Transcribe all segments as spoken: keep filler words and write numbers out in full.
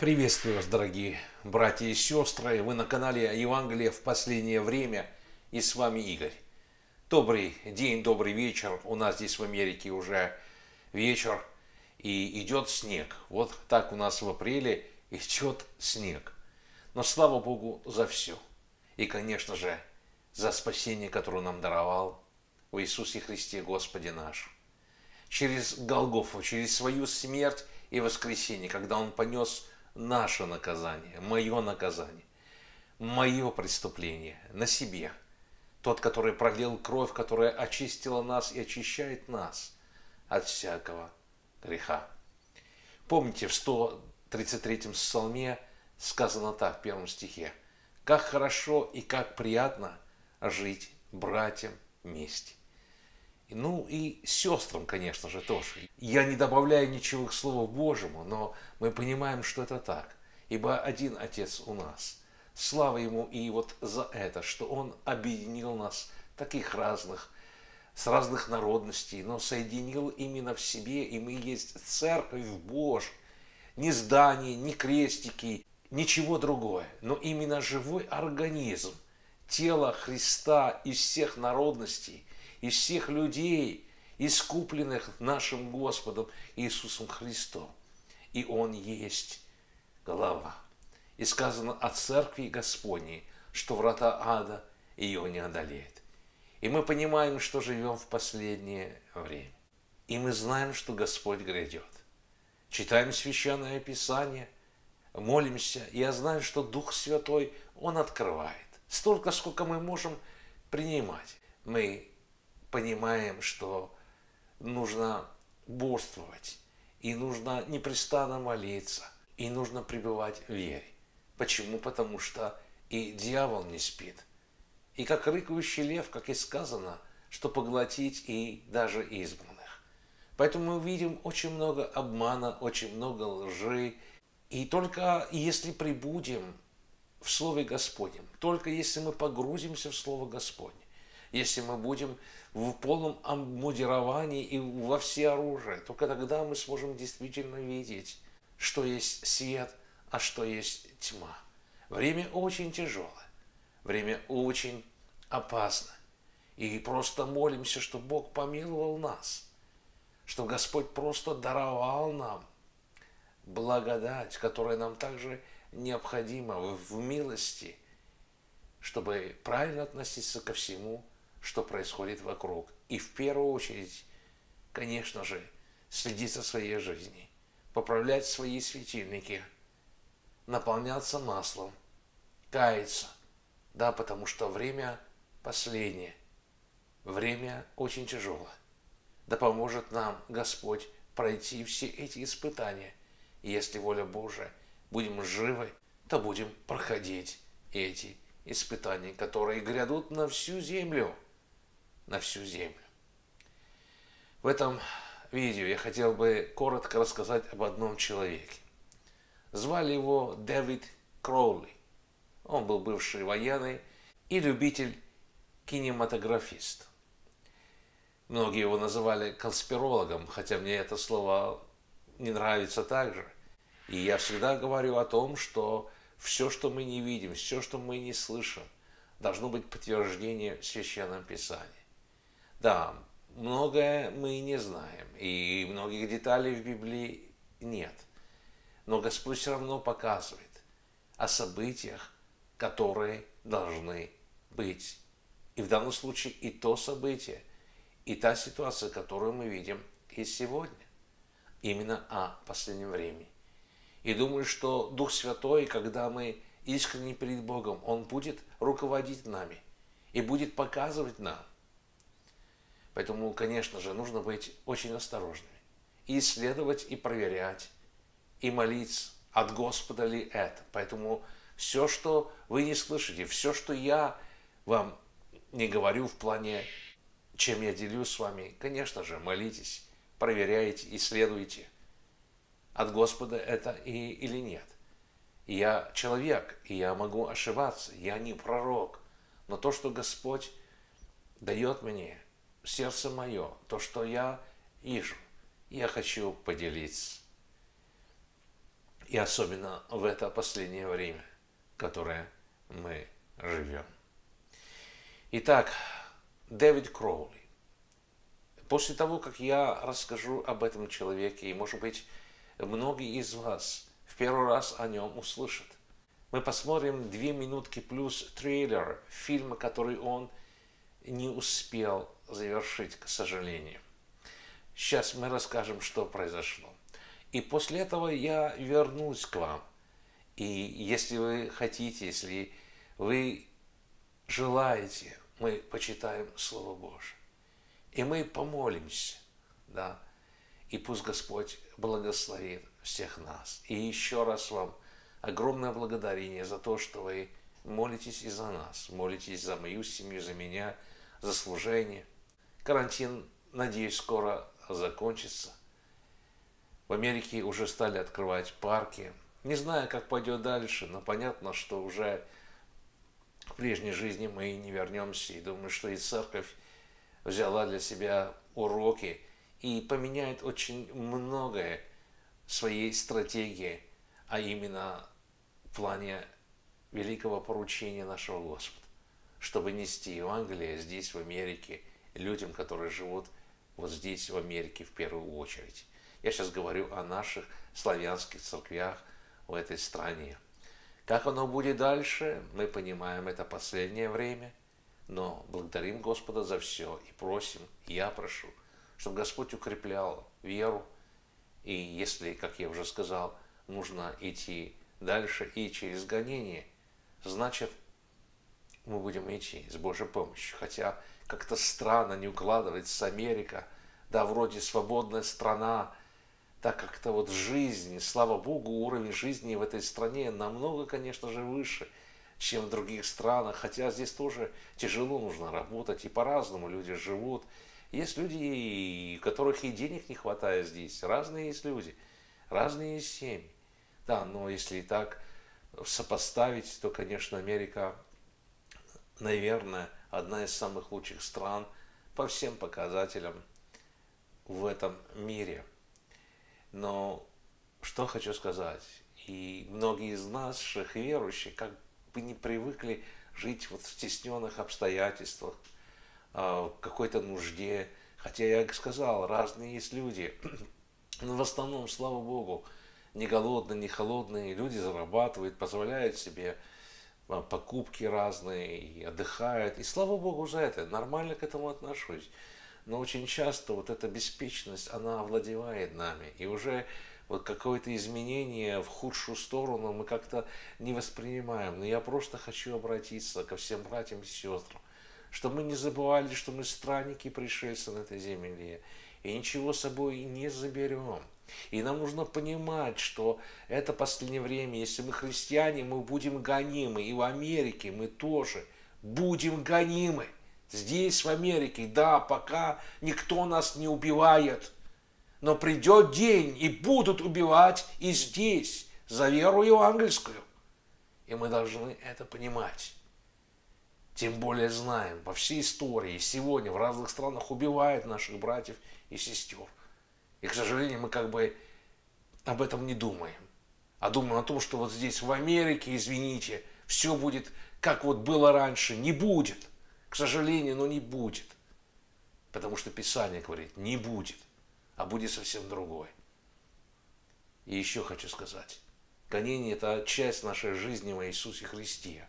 Приветствую вас, дорогие братья и сестры. Вы на канале Евангелие в последнее время, и с вами Игорь. Добрый день, добрый вечер. У нас здесь в Америке уже вечер, и идет снег. Вот так у нас в апреле идет снег. Но слава Богу за все. И, конечно же, за спасение, которое нам даровал в Иисусе Христе, Господе нашем. Через Голгофу, через свою смерть и воскресение, когда Он понес наше наказание, мое наказание, мое преступление на себе. Тот, который пролил кровь, которая очистила нас и очищает нас от всякого греха. Помните, в сто тридцать третьем псалме сказано так, в первом стихе: «Как хорошо и как приятно жить братьям вместе». Ну и сестрам, конечно же, тоже. Я не добавляю ничего к Слову Божьему, но мы понимаем, что это так. Ибо один Отец у нас. Слава Ему и вот за это, что Он объединил нас, таких разных, с разных народностей, но соединил именно в себе, и мы есть Церковь Божья. Ни здание, ни крестики, ничего другое, но именно живой организм, тело Христа из всех народностей, из всех людей, искупленных нашим Господом Иисусом Христом. И Он есть голова. И сказано о Церкви Господней, что врата ада ее не одолеют. И мы понимаем, что живем в последнее время. И мы знаем, что Господь грядет. Читаем Священное Писание, молимся. И я знаю, что Дух Святой, Он открывает. Столько, сколько мы можем принимать. Мы понимаем, что нужно борствовать, и нужно непрестанно молиться, и нужно пребывать в вере. Почему? Потому что и дьявол не спит. И как рыкающий лев, как и сказано, что поглотить и даже избранных. Поэтому мы видим очень много обмана, очень много лжи. И только если прибудем в Слове Господнем, только если мы погрузимся в Слово Господне, если мы будем в полном обмундировании и во всеоружие, только тогда мы сможем действительно видеть, что есть свет, а что есть тьма. Время очень тяжелое, время очень опасно. И просто молимся, чтобы Бог помиловал нас, что Господь просто даровал нам благодать, которая нам также необходима в милости, чтобы правильно относиться ко всему, что происходит вокруг. И в первую очередь, конечно же, следить за своей жизнью, поправлять свои светильники, наполняться маслом, каяться. Да, потому что время последнее, время очень тяжелое. Да поможет нам Господь пройти все эти испытания. И если воля Божия, будем живы, то будем проходить эти испытания, которые грядут на всю землю. На всю землю. В этом видео я хотел бы коротко рассказать об одном человеке. Звали его Дэвид Кроули. Он был бывший военный и любитель-кинематографист. Многие его называли конспирологом, хотя мне это слово не нравится также. И я всегда говорю о том, что все, что мы не видим, все, что мы не слышим, должно быть подтверждение в Священном Писании. Да, многое мы не знаем, и многих деталей в Библии нет. Но Господь все равно показывает о событиях, которые должны быть. И в данном случае и то событие, и та ситуация, которую мы видим и сегодня, именно о последнем времени. И думаю, что Дух Святой, когда мы искренне перед Богом, Он будет руководить нами и будет показывать нам. Поэтому, конечно же, нужно быть очень осторожными. И исследовать, и проверять, и молиться, от Господа ли это. Поэтому все, что вы не слышите, все, что я вам не говорю в плане, чем я делюсь с вами, конечно же, молитесь, проверяйте, исследуйте, от Господа это и, или нет. Я человек, и я могу ошибаться, я не пророк. Но то, что Господь дает мне, сердце мое, то, что я вижу, я хочу поделиться. И особенно в это последнее время, в которое мы живем. Итак, Дэвид Кроули. После того, как я расскажу об этом человеке, и, может быть, многие из вас в первый раз о нем услышат, мы посмотрим две минутки плюс трейлер фильма, который он не успел завершить, к сожалению. Сейчас мы расскажем, что произошло. И после этого я вернусь к вам. И если вы хотите, если вы желаете, мы почитаем Слово Божие. И мы помолимся, да. И пусть Господь благословит всех нас. И еще раз вам огромное благодарение за то, что вы молитесь и за нас, молитесь за мою семью, за меня, за служение. Карантин, надеюсь, скоро закончится. В Америке уже стали открывать парки. Не знаю, как пойдет дальше, но понятно, что уже в прежней жизни мы не вернемся. И думаю, что и церковь взяла для себя уроки и поменяет очень многое в своей стратегии, а именно в плане великого поручения нашего Господа, чтобы нести Евангелие здесь, в Америке, людям, которые живут вот здесь, в Америке, в первую очередь. Я сейчас говорю о наших славянских церквях в этой стране. Как оно будет дальше, мы понимаем, это последнее время, но благодарим Господа за все и просим, и я прошу, чтобы Господь укреплял веру, и если, как я уже сказал, нужно идти дальше и через гонение, значит, мы будем идти с Божьей помощью. Хотя как-то странно не укладывается Америка, да, вроде свободная страна, так как-то вот жизнь, слава Богу, уровень жизни в этой стране намного, конечно же, выше, чем в других странах. Хотя здесь тоже тяжело, нужно работать, и по-разному люди живут. Есть люди, у которых и денег не хватает здесь. Разные есть люди, разные семьи. Да, но если так сопоставить, то, конечно, Америка, наверное, одна из самых лучших стран по всем показателям в этом мире. Но что хочу сказать, и многие из наших верующих как бы не привыкли жить вот в стесненных обстоятельствах, в какой-то нужде. Хотя я сказал, разные есть люди, но в основном, слава Богу, не голодные, не холодные, люди зарабатывают, позволяют себе покупки разные, и отдыхают. И слава Богу за это, нормально к этому отношусь. Но очень часто вот эта беспечность, она овладевает нами. И уже вот какое-то изменение в худшую сторону мы как-то не воспринимаем. Но я просто хочу обратиться ко всем братьям и сестрам, чтобы мы не забывали, что мы странники, пришельцы на этой земле, и ничего с собой не заберем. И нам нужно понимать, что это последнее время, если мы христиане, мы будем гонимы. И в Америке мы тоже будем гонимы. Здесь, в Америке, да, пока никто нас не убивает. Но придет день, и будут убивать и здесь, за веру евангельскую. И мы должны это понимать. Тем более знаем, по всей истории, сегодня в разных странах убивают наших братьев и сестер. И, к сожалению, мы как бы об этом не думаем. А думаем о том, что вот здесь, в Америке, извините, все будет, как вот было раньше. Не будет. К сожалению, но не будет. Потому что Писание говорит, не будет, а будет совсем другое. И еще хочу сказать, гонение – это часть нашей жизни в Иисусе Христе.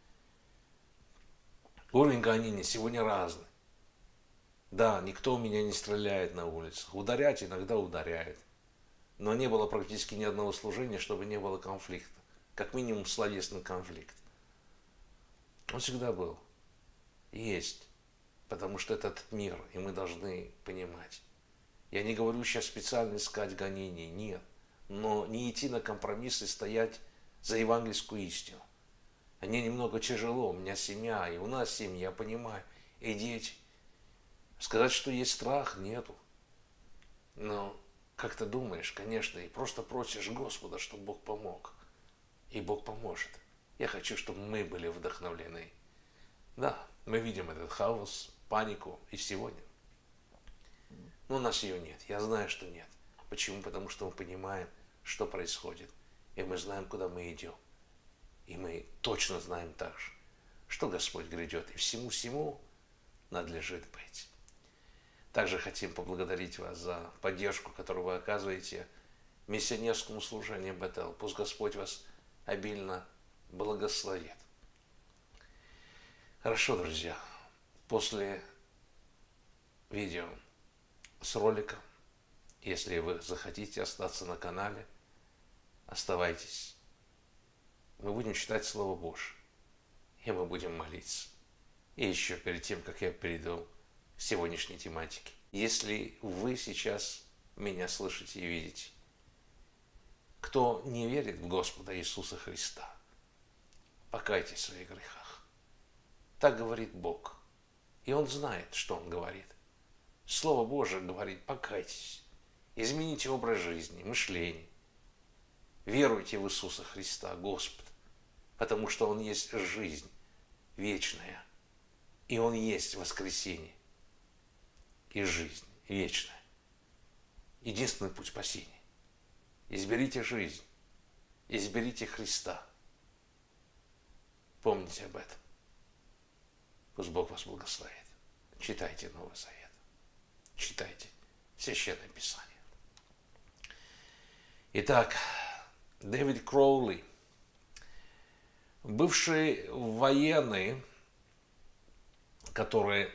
Уровень гонения сегодня разный. Да, никто у меня не стреляет на улицах. Ударять иногда ударяет. Но не было практически ни одного служения, чтобы не было конфликта. Как минимум словесный конфликт. Он всегда был. Есть. Потому что это этот мир, и мы должны понимать. Я не говорю сейчас специально искать гонений, нет. Но не идти на компромисс и стоять за евангельскую истину. Мне немного тяжело, у меня семья, и у нас семья, я понимаю, и дети. Сказать, что есть страх, нету. Но как ты думаешь, конечно, и просто просишь Господа, чтобы Бог помог. И Бог поможет. Я хочу, чтобы мы были вдохновлены. Да, мы видим этот хаос, панику и сегодня. Но у нас ее нет. Я знаю, что нет. Почему? Потому что мы понимаем, что происходит. и мы знаем, куда мы идем. И мы точно знаем также, что Господь грядет, и всему-всему надлежит быть. Также хотим поблагодарить вас за поддержку, которую вы оказываете миссионерскому служению Бетел. Пусть Господь вас обильно благословит. Хорошо, друзья, после видео с роликом, если вы захотите остаться на канале, оставайтесь. Мы будем читать Слово Божие, и мы будем молиться. И еще перед тем, как я перейду к сегодняшней тематике. Если вы сейчас меня слышите и видите, кто не верит в Господа Иисуса Христа, покайтесь в своих грехах. Так говорит Бог. И Он знает, что Он говорит. Слово Божие говорит: покайтесь, измените образ жизни, мышление. Веруйте в Иисуса Христа, Господа, потому что Он есть жизнь вечная, и Он есть воскресение и жизнь вечная. Единственный путь спасения. Изберите жизнь, изберите Христа. Помните об этом. Пусть Бог вас благословит. Читайте Новый Завет. Читайте Священное Писание. Итак, Дэвид Кроули, бывший военный, который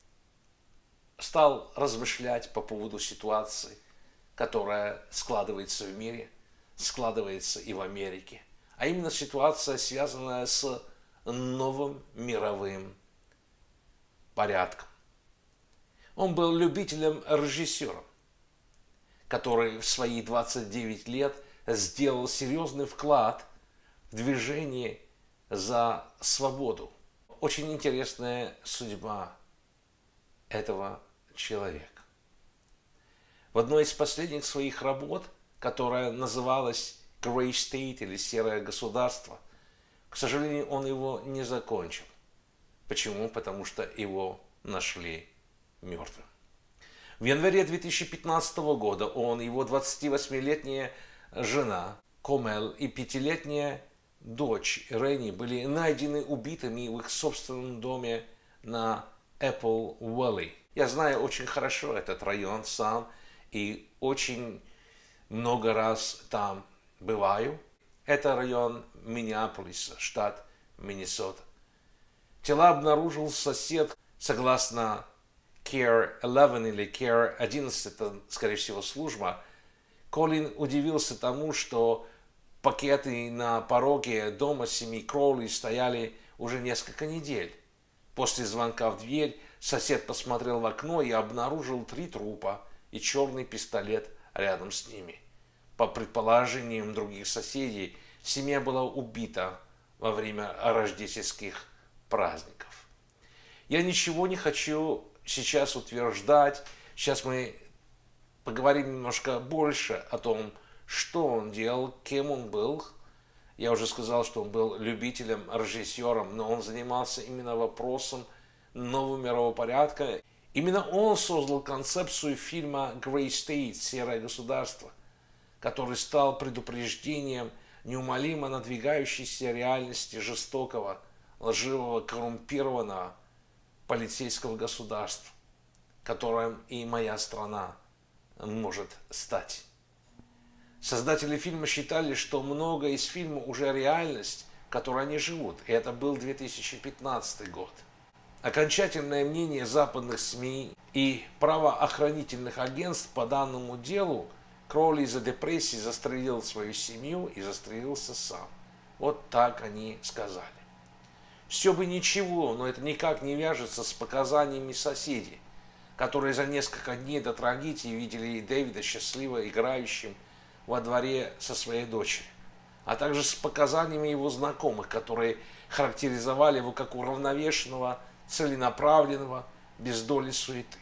стал размышлять по поводу ситуации, которая складывается в мире, складывается и в Америке, а именно ситуация, связанная с новым мировым порядком. Он был любителем-режиссером, который в свои двадцать девять лет сделал серьезный вклад в движение за свободу. Очень интересная судьба этого человека. В одной из последних своих работ, которая называлась Grey State или Серое государство, к сожалению, он его не закончил. Почему? Потому что его нашли мертвым. В январе две тысячи пятнадцатого года он, его двадцативосьмилетняя жена Комел и пятилетняя дочь Ренни были найдены убитыми в их собственном доме на Apple Valley. Я знаю очень хорошо этот район сам и очень много раз там бываю. Это район Миннеаполиса, штат Миннесота. Тела обнаружил сосед, согласно Care одиннадцать или Care одиннадцать, это, скорее всего, служба. Колин удивился тому, что пакеты на пороге дома семьи Кроули стояли уже несколько недель. После звонка в дверь сосед посмотрел в окно и обнаружил три трупа и черный пистолет рядом с ними. По предположениям других соседей, семья была убита во время рождественских праздников. Я ничего не хочу сейчас утверждать. Сейчас мы поговорим немножко больше о том, что он делал, кем он был. Я уже сказал, что он был любителем, режиссером, но он занимался именно вопросом нового мирового порядка. Именно он создал концепцию фильма Grey State, Серое государство, который стал предупреждением неумолимо надвигающейся реальности жестокого, лживого, коррумпированного полицейского государства, которым и моя страна может стать. Создатели фильма считали, что много из фильма уже реальность, в которой они живут, и это был две тысячи пятнадцатый год. Окончательное мнение западных СМИ и правоохранительных агентств по данному делу: Кроули из-за депрессии застрелил свою семью и застрелился сам. Вот так они сказали. Все бы ничего, но это никак не вяжется с показаниями соседей, которые за несколько дней до трагедии видели Дэвида счастливо играющим во дворе со своей дочерью, а также с показаниями его знакомых, которые характеризовали его как уравновешенного, целенаправленного, без доли суеты.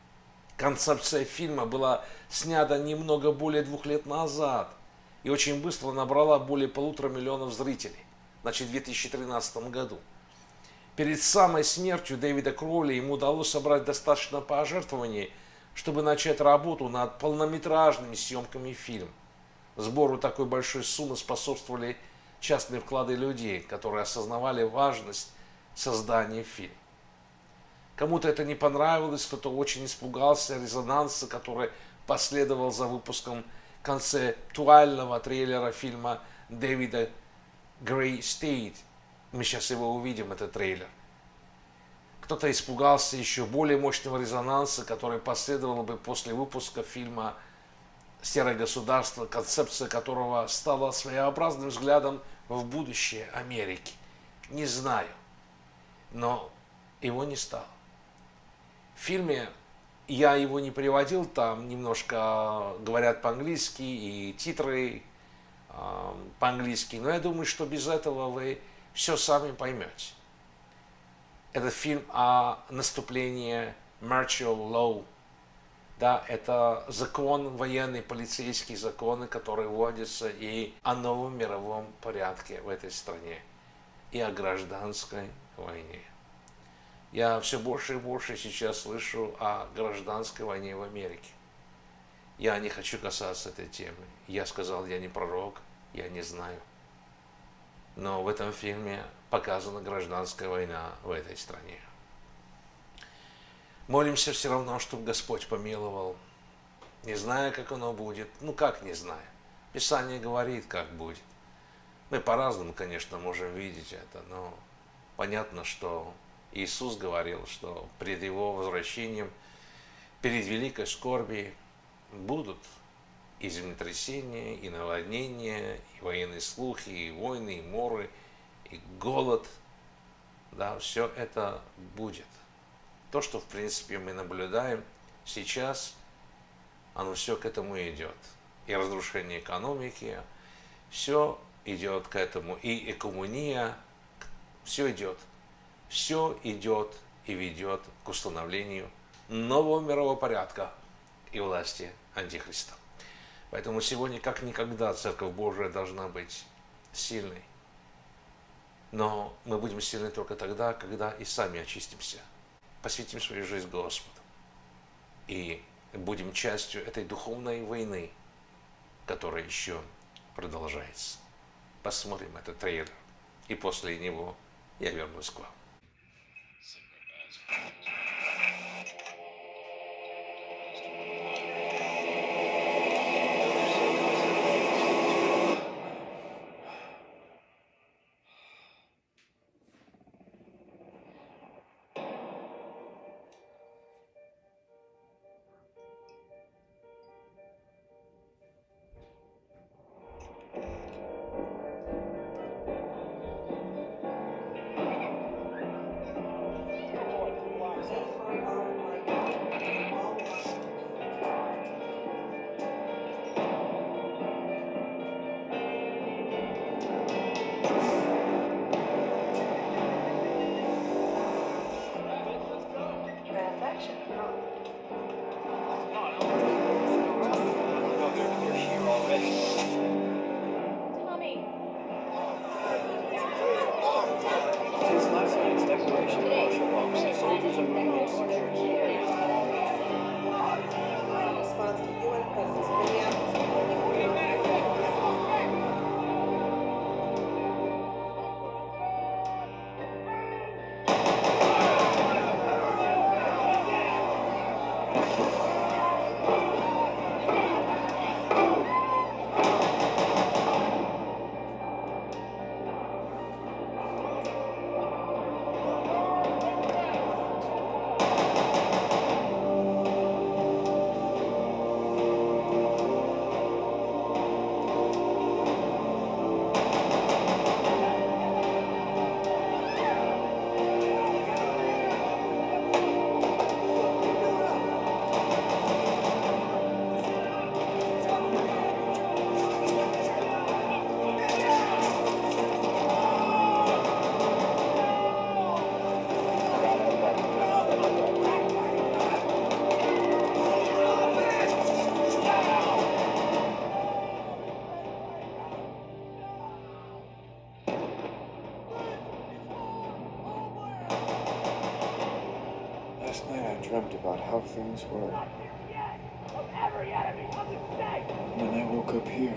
Концепция фильма была снята немного более двух лет назад и очень быстро набрала более полутора миллионов зрителей, значит, в две тысячи тринадцатом году. Перед самой смертью Дэвида Кроули ему удалось собрать достаточно пожертвований, чтобы начать работу над полнометражными съемками фильма. Сбору такой большой суммы способствовали частные вклады людей, которые осознавали важность создания фильма. Кому-то это не понравилось, кто-то очень испугался резонанса, который последовал за выпуском концептуального трейлера фильма Дэвида Грей Стейт. Мы сейчас его увидим, этот трейлер. Кто-то испугался еще более мощного резонанса, который последовал бы после выпуска фильма «Серое государство», концепция которого стала своеобразным взглядом в будущее Америки. Не знаю, но его не стало. В фильме я его не переводил, там немножко говорят по-английски и титры э, по-английски, но я думаю, что без этого вы все сами поймете. Это фильм о наступлении martial law. Да, это закон, военный, полицейские законы, которые вводятся, и о новом мировом порядке в этой стране, и о гражданской войне. Я все больше и больше сейчас слышу о гражданской войне в Америке. Я не хочу касаться этой темы. Я сказал, я не пророк, я не знаю. Но в этом фильме показана гражданская война в этой стране. Молимся все равно, чтобы Господь помиловал. Не знаю, как оно будет. Ну, как не знаю. Писание говорит, как будет. Мы по-разному, конечно, можем видеть это, но понятно, что Иисус говорил, что перед Его возвращением, перед великой скорби будут и землетрясения, и наводнения, и военные слухи, и войны, и моры, и голод. Да, все это будет. То, что, в принципе, мы наблюдаем сейчас, оно все к этому идет. И разрушение экономики, все идет к этому. И экомуния, все идет. Все идет и ведет к установлению нового мирового порядка и власти Антихриста. Поэтому сегодня, как никогда, Церковь Божия должна быть сильной. Но мы будем сильны только тогда, когда и сами очистимся, посвятим свою жизнь Господу и будем частью этой духовной войны, которая еще продолжается. Посмотрим этот трейлер, и после него я вернусь к вам. Last night I dreamt about how things were. Of every enemy of the state! When I woke up here,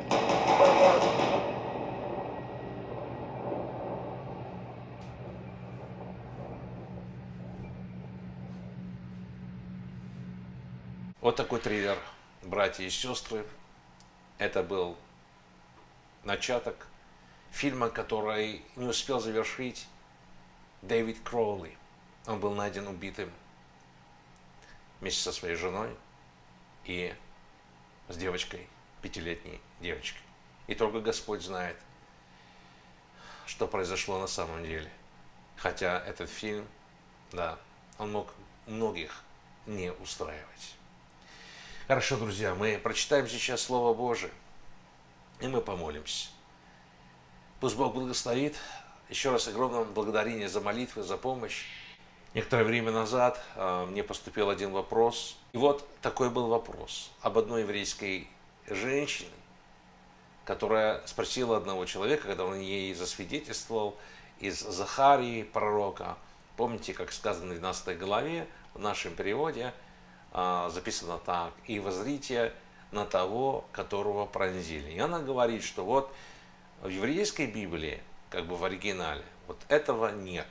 Вот такой триллер, братья и сестры. Это был начаток фильма, который не успел завершить Дэвид Кроули. Он был найден убитым вместе со своей женой и с девочкой, пятилетней девочкой. И только Господь знает, что произошло на самом деле. Хотя этот фильм, да, он мог многих не устраивать. Хорошо, друзья, мы прочитаем сейчас Слово Божие, и мы помолимся. Пусть Бог благословит. Еще раз огромное благодарение за молитвы, за помощь. Некоторое время назад э, мне поступил один вопрос. И вот такой был вопрос об одной еврейской женщине, которая спросила одного человека, когда он ей засвидетельствовал из Захарии, пророка. Помните, как сказано в двенадцатой главе в нашем переводе, э, записано так: «И воззрите на того, которого пронзили». И она говорит, что вот в еврейской Библии, как бы в оригинале, вот этого нет.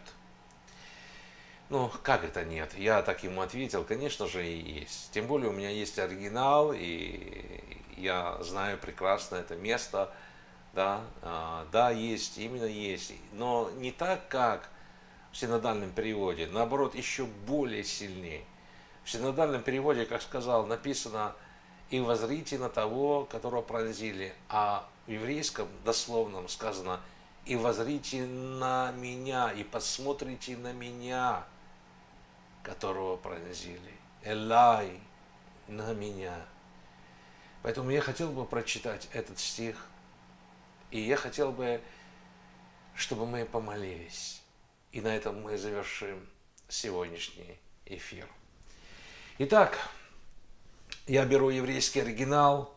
Ну, как это нет? Я так ему ответил, конечно же, и есть. Тем более у меня есть оригинал, и я знаю прекрасно это место. Да, да, есть, именно есть. Но не так, как в синодальном переводе, наоборот, еще более сильнее. В синодальном переводе, как сказал, написано: «И воззрите на того, которого пронзили». А в еврейском дословном сказано: «И воззрите на меня, и посмотрите на меня, которого пронзили». Элай, на меня. Поэтому я хотел бы прочитать этот стих, и я хотел бы, чтобы мы помолились. И на этом мы завершим сегодняшний эфир. Итак, я беру еврейский оригинал.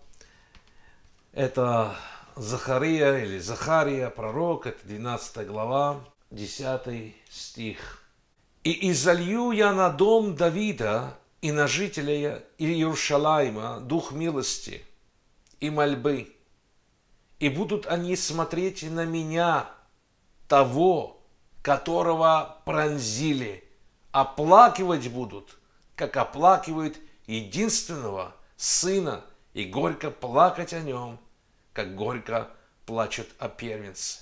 Это Захария или Захария, пророк, это двенадцатая глава, десятый стих. «И изолью я на дом Давида и на жителя Иерушалайма дух милости и мольбы, и будут они смотреть на меня, того, которого пронзили, оплакивать будут, как оплакивают единственного сына, и горько плакать о нем, как горько плачут о первенце».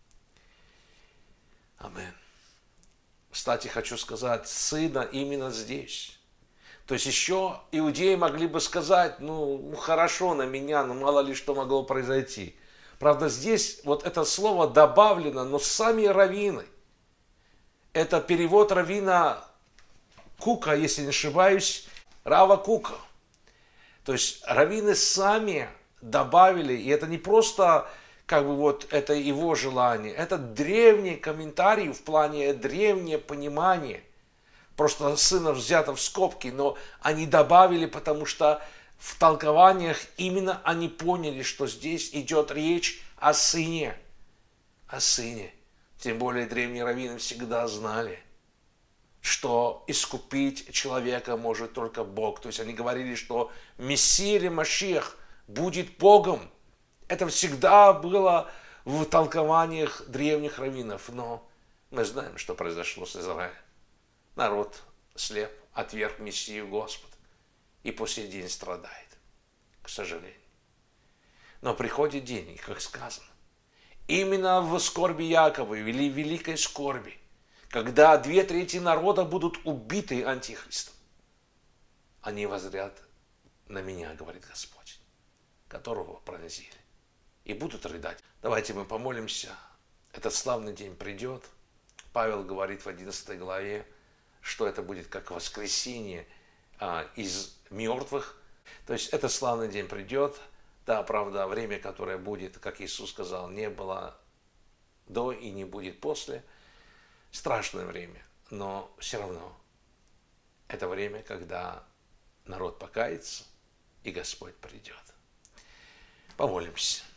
Аминь. Кстати, хочу сказать, сына именно здесь. То есть еще иудеи могли бы сказать: ну, хорошо на меня, но мало ли что могло произойти. Правда, здесь вот это слово добавлено, но сами раввины. Это перевод раввина Кука, если не ошибаюсь, Рава Кука. То есть раввины сами добавили, и это не просто как бы вот это его желание, это древний комментарий в плане древнее понимание. Просто сына взято в скобки, но они добавили, потому что в толкованиях именно они поняли, что здесь идет речь о сыне. О сыне. Тем более древние раввины всегда знали, что искупить человека может только Бог. То есть они говорили, что Мессия или Машиах будет Богом. Это всегда было в толкованиях древних раввинов. Но мы знаем, что произошло с Израилем. Народ слеп, отверг Мессию Господа. И по сей день страдает, к сожалению. Но приходит день, и как сказано, именно в скорби Якова или в великой скорби, когда две трети народа будут убиты антихристом, они воззрят на меня, говорит Господь, которого пронзили, и будут рыдать. Давайте мы помолимся. Этот славный день придет. Павел говорит в одиннадцатой главе, что это будет как воскресение а, из мертвых. То есть этот славный день придет. Да, правда, время, которое будет, как Иисус сказал, не было до и не будет после. Страшное время, но все равно это время, когда народ покается и Господь придет. Помолимся.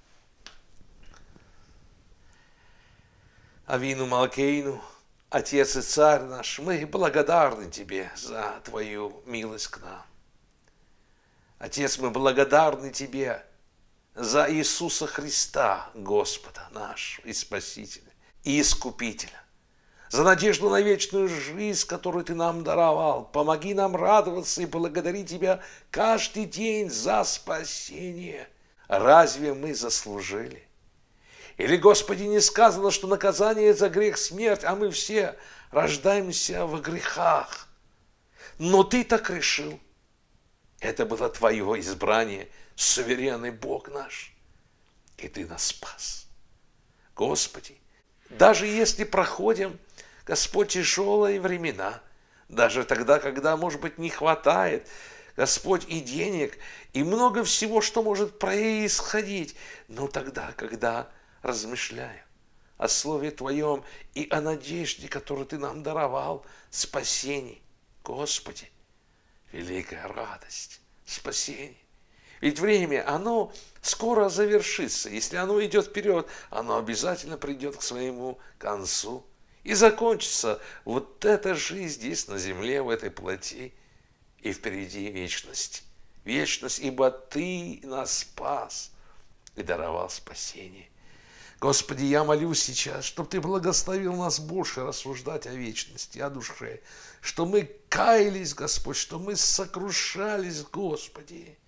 Авину Малкейну, Отец и Царь наш, мы благодарны Тебе за Твою милость к нам. Отец, мы благодарны Тебе за Иисуса Христа, Господа нашего и Спасителя, и Искупителя, за надежду на вечную жизнь, которую Ты нам даровал. Помоги нам радоваться и благодарить Тебя каждый день за спасение. Разве мы заслужили? Или, Господи, не сказано, что наказание за грех смерть, а мы все рождаемся во грехах? Но Ты так решил. Это было Твое избрание, суверенный Бог наш. И Ты нас спас. Господи, даже если проходим, Господь, тяжелые времена, даже тогда, когда, может быть, не хватает, Господь, и денег, и много всего, что может происходить, но тогда, когда размышляю о Слове Твоем и о надежде, которую Ты нам даровал, спасении, Господи, великая радость, спасение. Ведь время, оно скоро завершится. Если оно идет вперед, оно обязательно придет к своему концу. И закончится вот эта жизнь здесь, на земле, в этой плоти. И впереди вечность. Вечность, ибо Ты нас спас и даровал спасение. Господи, я молюсь сейчас, чтобы Ты благословил нас больше рассуждать о вечности, о душе, что мы каялись, Господь, что мы сокрушались, Господи,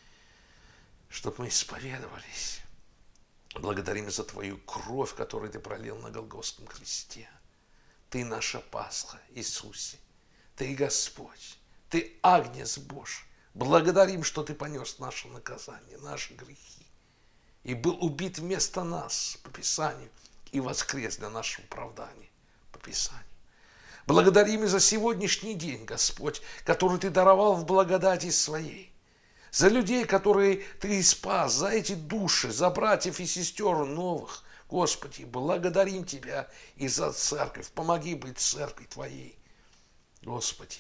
чтобы мы исповедовались. Благодарим за Твою кровь, которую Ты пролил на Голгофском кресте. Ты наша Пасха, Иисусе. Ты Господь. Ты Агнец Божий. Благодарим, что Ты понес наше наказание, наши грехи. И был убит вместо нас по Писанию и воскрес для нашего оправдания по Писанию. Благодарим и за сегодняшний день, Господь, который Ты даровал в благодати Своей. За людей, которые Ты спас, за эти души, за братьев и сестер новых. Господи, благодарим Тебя и за церковь. Помоги быть церковью Твоей. Господи,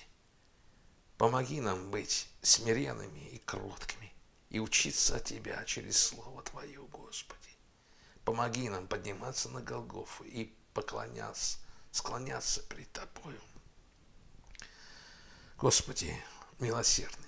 помоги нам быть смиренными и кроткими и учиться от Тебя через Слово Твое, Господи. Помоги нам подниматься на Голгофу и поклоняться, склоняться пред Тобою. Господи, милосердный,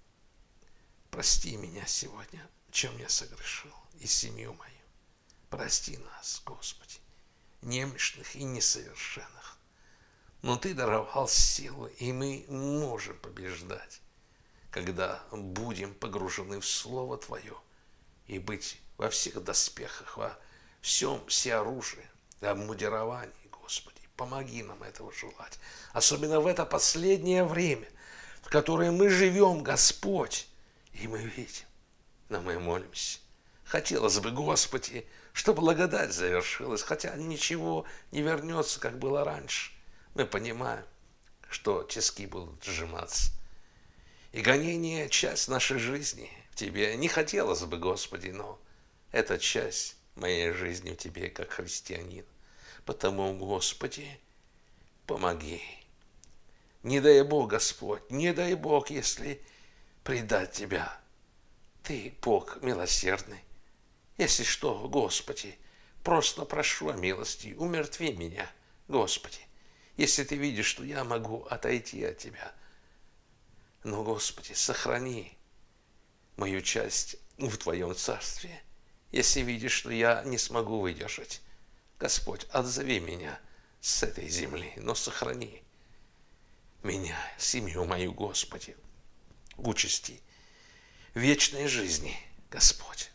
прости меня сегодня, чем я согрешил, и семью мою. Прости нас, Господи, немощных и несовершенных. Но Ты даровал силу, и мы можем побеждать, когда будем погружены в Слово Твое и быть во всех доспехах, во всем всеоружии, обмундировании, Господи. Помоги нам этого желать. Особенно в это последнее время, в которое мы живем, Господь, и мы видим, но мы молимся. Хотелось бы, Господи, чтобы благодать завершилась, хотя ничего не вернется, как было раньше. Мы понимаем, что тиски будут сжиматься. И гонение – часть нашей жизни в Тебе. Не хотелось бы, Господи, но это часть моей жизни в Тебе, как христианин. Потому, Господи, помоги. Не дай Бог, Господь, не дай Бог, если предать Тебя. Ты, Бог, милосердный. Если что, Господи, просто прошу о милости, умертви меня, Господи, если Ты видишь, что я могу отойти от Тебя. Но, Господи, сохрани мою часть в Твоем Царстве. Если видишь, что я не смогу выдержать, Господь, отзови меня с этой земли, но сохрани меня, семью мою, Господи, участи вечной жизни, Господь.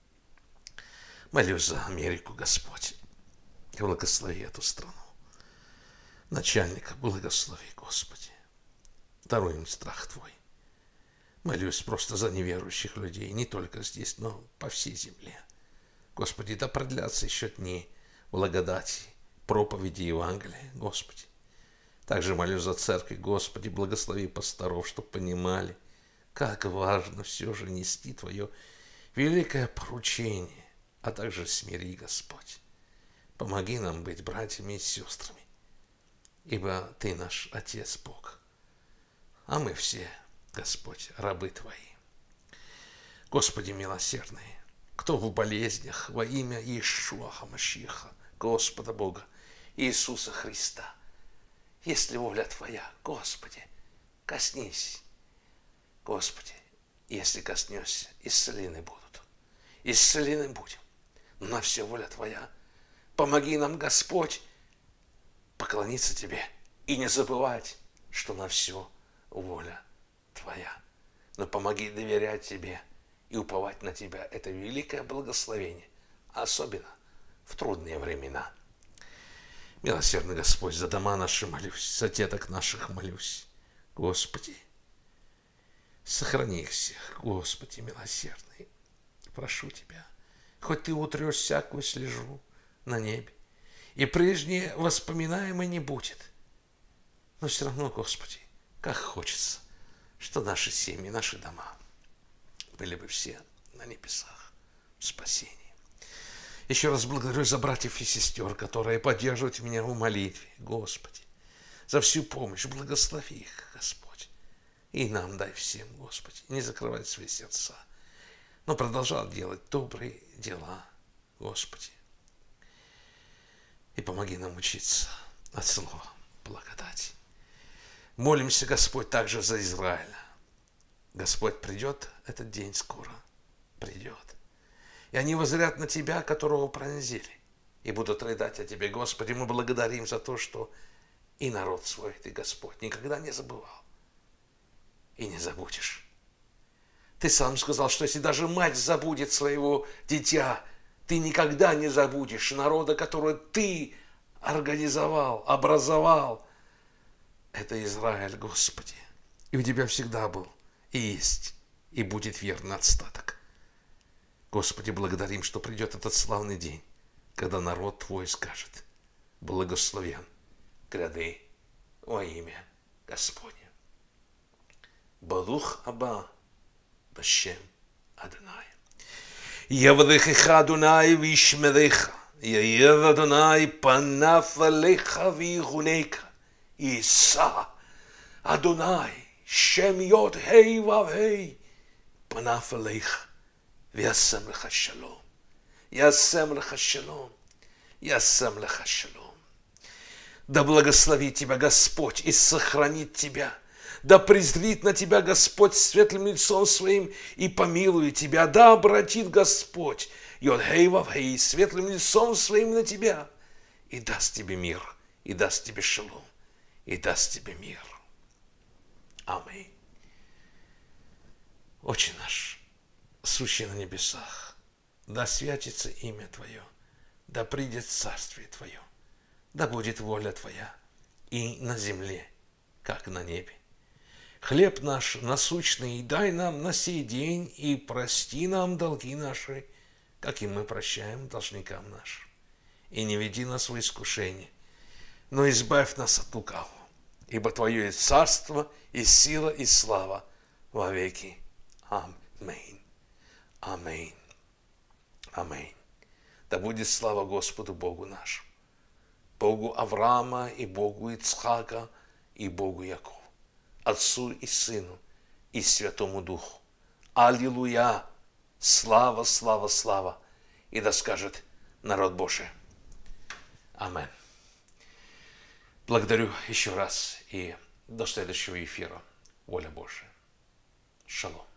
Молюсь за Америку, Господь. Благослови эту страну. Начальника благослови, Господи. Даруй им страх Твой. Молюсь просто за неверующих людей, не только здесь, но по всей земле. Господи, да продлятся еще дни благодати, проповеди Евангелия, Господи. Также молюсь за церковь, Господи, благослови пасторов, чтобы понимали, как важно все же нести Твое великое поручение, а также смири, Господь. Помоги нам быть братьями и сестрами, ибо Ты наш Отец Бог, а мы все, Господь, рабы Твои. Господи милосердный, кто в болезнях во имя Иешуа Хамашиха, Господа Бога, Иисуса Христа, если воля Твоя, Господи, коснись, Господи, Если коснешься, исцелены будут. Исцелены будем. Но на все воля Твоя. Помоги нам, Господь, поклониться Тебе и не забывать, что на все воля Твоя. Но помоги доверять Тебе и уповать на Тебя. Это великое благословение, особенно в трудные времена. Милосердный Господь, за дома наши молюсь, за деток наших молюсь. Господи, сохрани их всех, Господи, милосердный. Прошу Тебя, хоть Ты утрешь всякую слежу на небе, и прежнее воспоминаемое не будет. Но все равно, Господи, как хочется, что наши семьи, наши дома были бы все на небесах в спасении. Еще раз благодарю за братьев и сестер, которые поддерживают меня в молитве, Господи, за всю помощь. Благослови их, Господь. И нам дай всем, Господи, не закрывать свои сердца, но продолжал делать добрые дела, Господи. И помоги нам учиться от слова благодати. Молимся, Господь, также за Израиля. Господь, придет этот день скоро, придет. И они воззрят на Тебя, которого пронзили, и будут рыдать о Тебе. Господи, мы благодарим за то, что и народ свой Ты, Господь, никогда не забывал и не забудешь. Ты сам сказал, что если даже мать забудет своего дитя, Ты никогда не забудешь народа, который Ты организовал, образовал. Это Израиль, Господи. И у Тебя всегда был, и есть, и будет верный остаток. Господи, благодарим, что придет этот славный день, когда народ Твой скажет: благословен гряды во имя Господне. Барух аба башем Адонай. Явдехеха Адонай вишмереха. Яир Адонай панаф алеха вихунека. Иса Адонай шем йод хей вав хей панаф алеха. וישם לך שלום, ישם לך שלום, ישם לך שלום. Да благословит тебя Господь и сохранит тебя. Да презрит на тебя Господь светлым лицом своим и помилует тебя. Да обратит Господь Йод-Хей Вав-Хей светлым лицом своим на тебя и даст тебе мир, и даст тебе шалом, и даст тебе мир. Аминь. Отче наш, сущий на небесах, да святится имя Твое, да придет царствие Твое, да будет воля Твоя и на земле, как на небе. Хлеб наш насущный дай нам на сей день, и прости нам долги наши, как и мы прощаем должникам нашим. И не веди нас в искушение, но избавь нас от лукавого, ибо Твое и царство, и сила, и слава во веки. Аминь. Аминь. Аминь. Да будет слава Господу Богу нашему, Богу Авраама и Богу Ицхака и Богу Якова, Отцу и Сыну и Святому Духу. Аллилуйя! Слава, слава, слава! И да скажет народ Божий. Аминь. Благодарю еще раз и до следующего эфира. Воля Божия. Шалом.